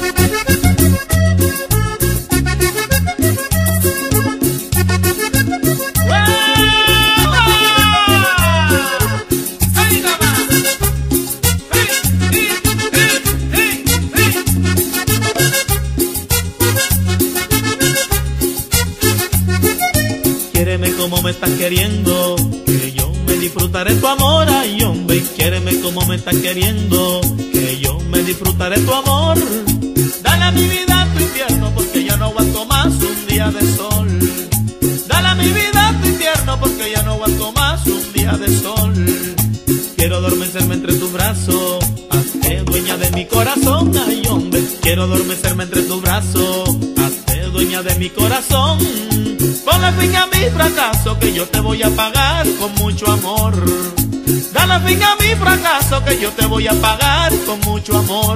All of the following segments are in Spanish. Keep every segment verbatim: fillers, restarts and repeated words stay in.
Quiéreme como me estás queriendo, que yo me disfrutaré tu amor. Ay, hombre, quiéreme como me estás queriendo, que yo me disfrutaré tu amor. Dale a mi vida tu infierno, porque ya no aguanto más un día de sol. Dale a mi vida tu infierno, porque ya no aguanto más un día de sol. Quiero adormecerme entre tus brazos, hazte dueña de mi corazón. Ay, hombre, quiero adormecerme entre tus brazos, hazte dueña de mi corazón. Ponle fin a mi fracaso, que yo te voy a pagar con mucho amor. Dale fin a mi fracaso, que yo te voy a pagar con mucho amor.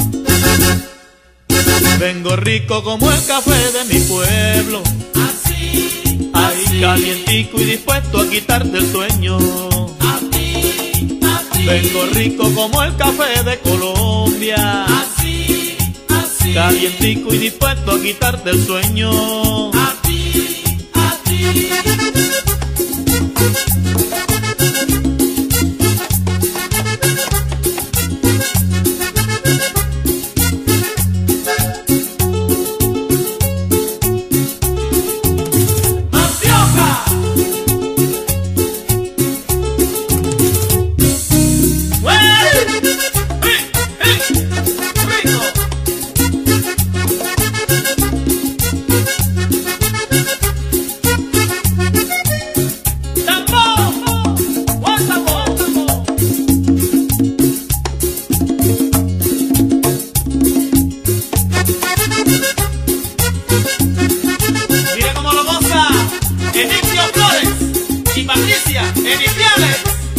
Vengo rico como el café de mi pueblo, así, ay, así, calientico y dispuesto a quitarte el sueño. a ti, a ti. Vengo rico como el café de Colombia, Así, así, calientico y dispuesto a quitarte el sueño. a ti, a ti. ¡Mandioca! ¡Güey! ¡Hey! ¡Hey! ¡Rico! Mira cómo lo goza Enicio Flores y Patricia Eniciales.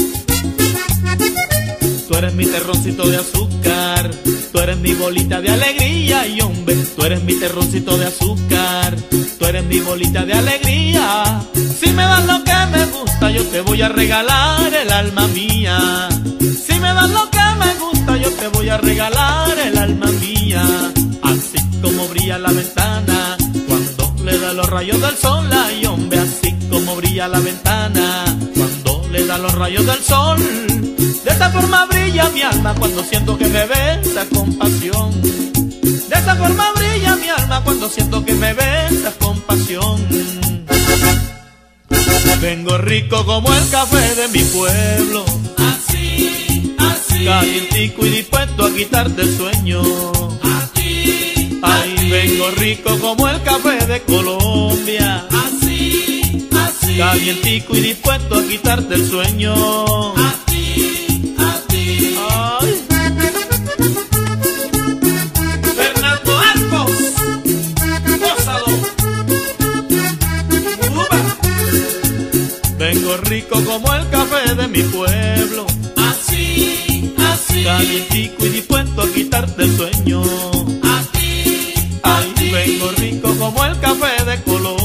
Tú eres mi terroncito de azúcar, tú eres mi bolita de alegría. Y hombre, tú eres mi terroncito de azúcar, tú eres mi bolita de alegría. Si me das lo que me gusta, yo te voy a regalar el alma mía. Si me das lo que me gusta, yo te voy a regalar el alma mía. Así como brilla la ventana cuando le da los rayos del sol. Ay, hombre, así como brilla la ventana cuando le da los rayos del sol. De esta forma brilla mi alma cuando siento que me besas con pasión. De esta forma brilla mi alma cuando siento que me besas con pasión. Vengo rico como el café de mi pueblo, Así, así, calientico y dispuesto a quitarte el sueño. a ti, a Ay, ti. vengo rico como el café de Colombia, Así, así, calientico y dispuesto a quitarte el sueño. a ti, a ti. Ay, Fernando Arcos, gózalo. Uva. vengo rico como el café de mi pueblo, Así, así, calientico y dispuesto a quitarte el sueño. a ti, a Ay, ti. vengo rico como el café de Colombia,